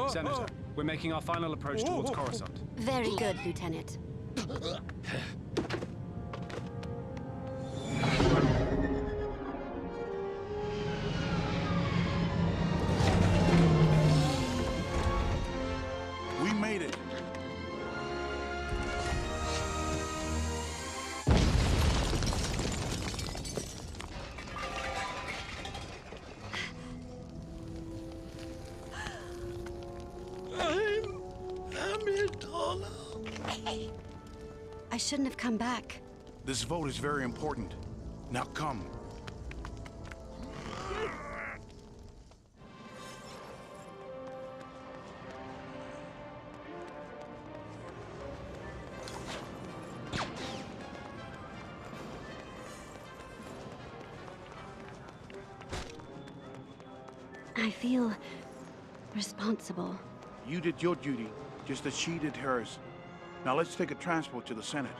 Senator, we're making our final approach towards Coruscant. Very good, Lieutenant. We made it. Amidala. I shouldn't have come back. This vote is very important. Now come. I feel responsible. You did your duty, just as she did hers. Now let's take a transport to the Senate.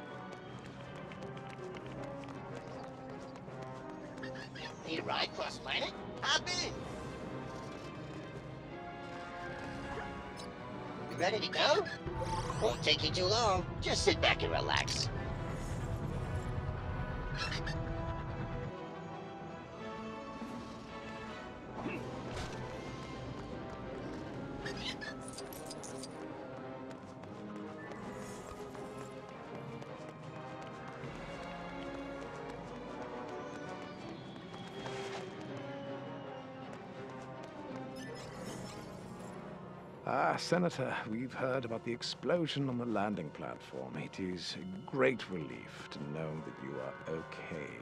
You ride cross-planet? Hop in. You ready to go? Won't take you too long. Just sit back and relax. Senator, we've heard about the explosion on the landing platform. It is a great relief to know that you are okay.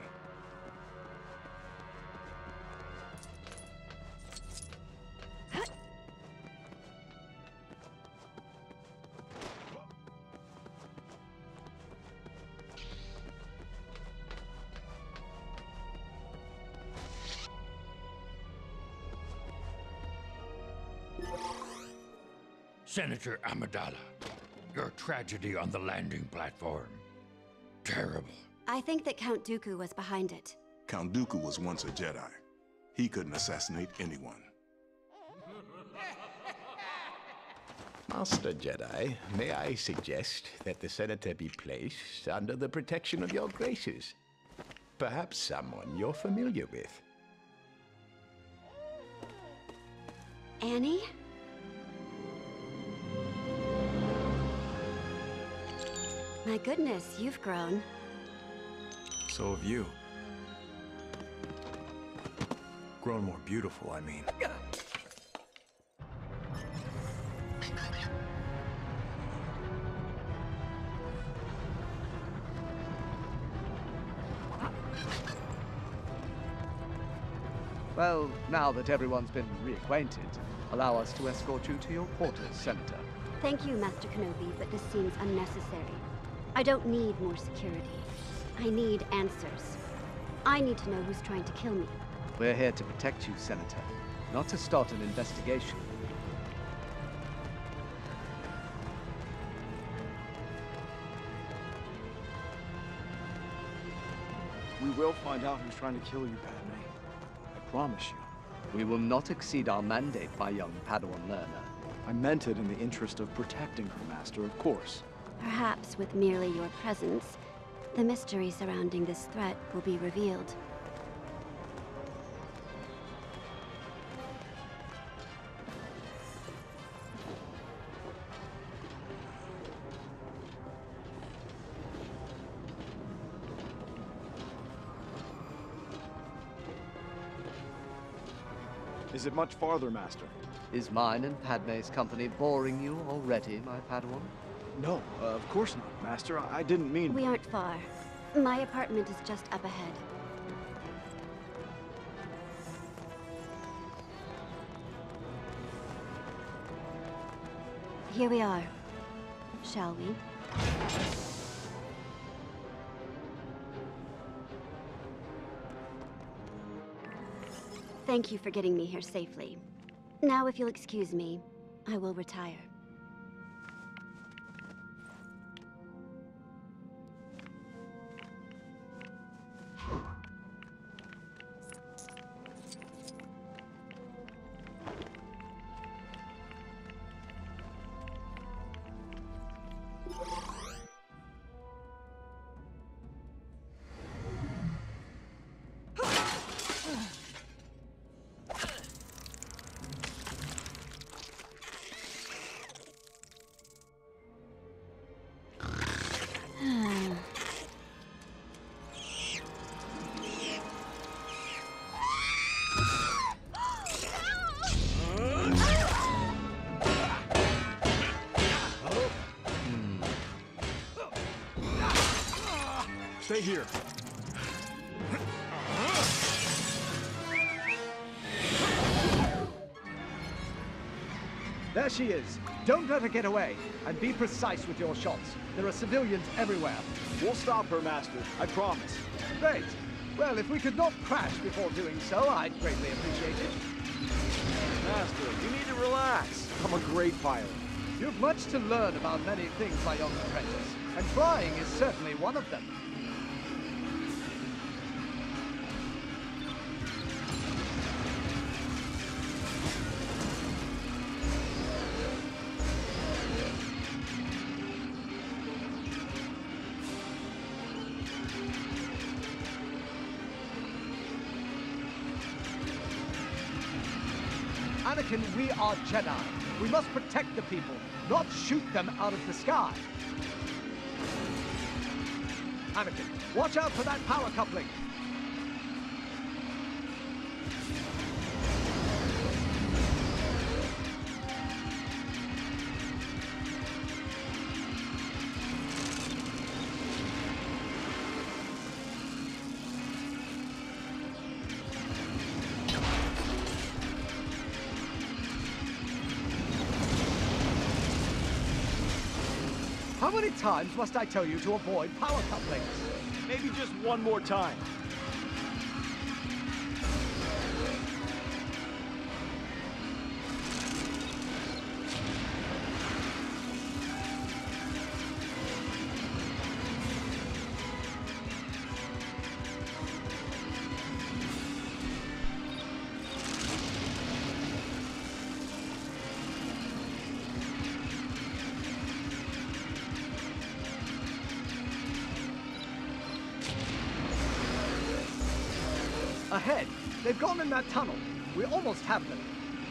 Senator Amidala, your tragedy on the landing platform. Terrible. I think that Count Dooku was behind it. Count Dooku was once a Jedi. He couldn't assassinate anyone. Master Jedi, may I suggest that the Senator be placed under the protection of your graces? Perhaps someone you're familiar with. Annie? My goodness, you've grown. So have you. Grown more beautiful, I mean. Well, now that everyone's been reacquainted, allow us to escort you to your quarters, Senator. Thank you, Master Kenobi, but this seems unnecessary. I don't need more security. I need answers. I need to know who's trying to kill me. We're here to protect you, Senator, not to start an investigation. We will find out who's trying to kill you, Padme. I promise you. We will not exceed our mandate, my young Padawan learner. I meant it in the interest of protecting her, Master, of course. Perhaps with merely your presence, the mystery surrounding this threat will be revealed. Is it much farther, Master? Is mine and Padme's company boring you already, my Padawan? No, of course not, Master. I didn't mean... We aren't far. My apartment is just up ahead. Here we are. Shall we? Thank you for getting me here safely. Now, if you'll excuse me, I will retire. Stay here. There she is. Don't let her get away. And be precise with your shots. There are civilians everywhere. We'll stop her, Master. I promise. Great. Well, if we could not crash before doing so, I'd greatly appreciate it. Master, you need to relax. I'm a great pilot. You've much to learn about many things, my young apprentice. And flying is certainly one of them. Anakin, we are Jedi. We must protect the people, not shoot them out of the sky. Anakin, watch out for that power coupling. How many times must I tell you to avoid power couplings? Maybe just one more time. Ahead. They've gone in that tunnel. We almost have them.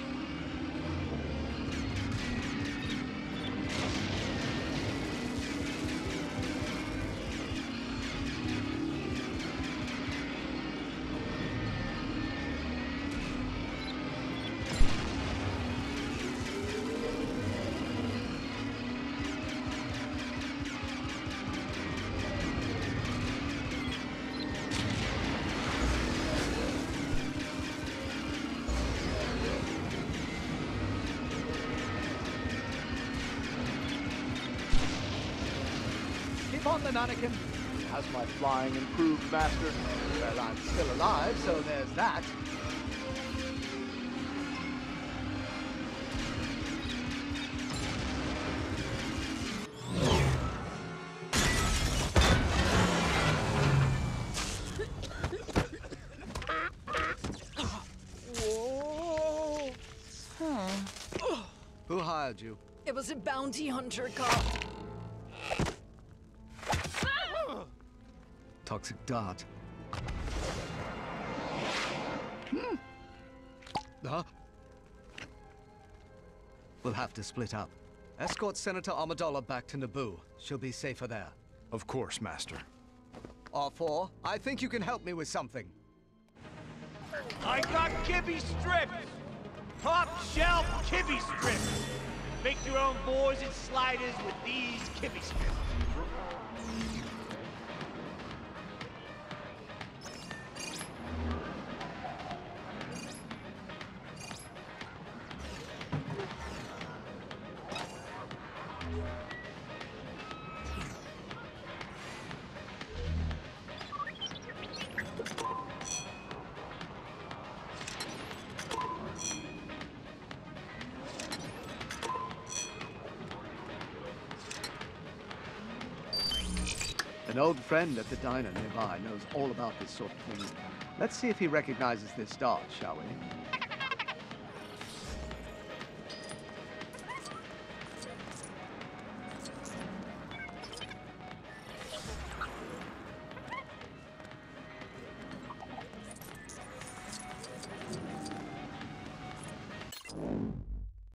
Keep on then, Anakin. Has my flying improved, Master? Well, I'm still alive, so there's that. Who hired you? It was a bounty hunter cop. Toxic dart. We'll have to split up. Escort Senator Amidala back to Naboo. She'll be safer there. Of course, Master. R4, I think you can help me with something. I got kibby strips! Top shelf kibby strips! Make your own boards and sliders with these kibby strips. An old friend at the diner nearby knows all about this sort of thing. Let's see if he recognizes this dart, shall we?